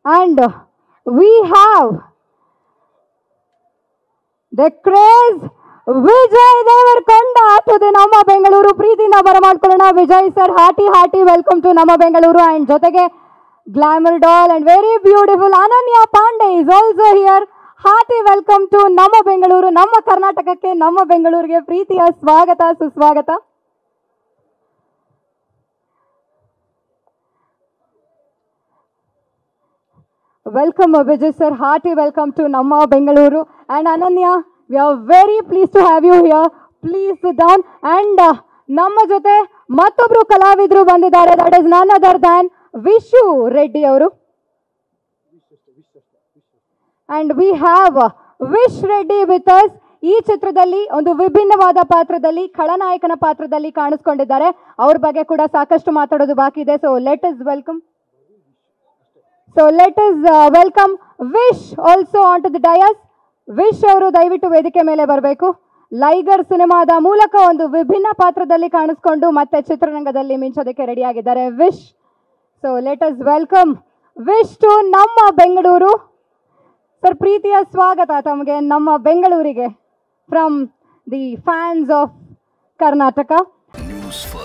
And we have the craze Vijay Devarkonda to the Nama Bengaluru. ಪ್ರೀತಿಯಿಂದ ಬರಮಾಡ್ಕೊಳ್ಳೋಣ Vijay sir. Hearty welcome to ನಮ್ಮ Bengaluru. And ಜೊತೆಗೆ glamour doll and very beautiful Ananya Pandey is also here. Hearty welcome to ನಮ್ಮ ಬೆಂಗಳೂರು. ನಮ್ಮ ಕರ್ನಾಟಕಕ್ಕೆ, ನಮ್ಮ ಬೆಂಗಳೂರಿಗೆ ಪ್ರೀತಿಯ ಸ್ವಾಗತ, ಸುಸ್ವಾಗತ. Welcome Vijay sir, hearty welcome to Namma Bengaluru. And Ananya, we are very pleased to have you here. Please sit down. And Namma jote mattobru kalavidru bandidare, that is none other than Vishu Reddy avaru. And we have Vish Reddy with us. ಈ ಚಿತ್ರದಲ್ಲಿ ಒಂದು ವಿಭಿನ್ನವಾದ ಪಾತ್ರದಲ್ಲಿ, ಖಳನಾಯಕನ ಪಾತ್ರದಲ್ಲಿ ಕಾಣಿಸ್ಕೊಂಡಿದ್ದಾರೆ. ಅವ್ರ ಬಗ್ಗೆ ಕೂಡ ಸಾಕಷ್ಟು ಮಾತಾಡೋದು ಬಾಕಿ ಇದೆ. So let us welcome Vish also onto the dais. Vish ಅವರು ದಯವಿಟ್ಟು ವೇದಿಕೆ ಮೇಲೆ ಬರಬೇಕು. ಲೈಗರ್ ಸಿನಿಮಾದ ಮೂಲಕ ಒಂದು ವಿಭಿನ್ನ ಪಾತ್ರದಲ್ಲಿ ಕಾಣಿಸ್ಕೊಂಡು ಮತ್ತೆ ಚಿತ್ರರಂಗದಲ್ಲಿ ಮಿಂಚೋದಕ್ಕೆ ರೆಡಿ ಆಗಿದ್ದಾರೆ Vish. So let us welcome Vish to ನಮ್ಮ ಬೆಂಗಳೂರು. ಸರ್, ಪ್ರೀತಿಯ ಸ್ವಾಗತ ತಮಗೆ ನಮ್ಮ ಬೆಂಗಳೂರಿಗೆ from the fans of Karnataka.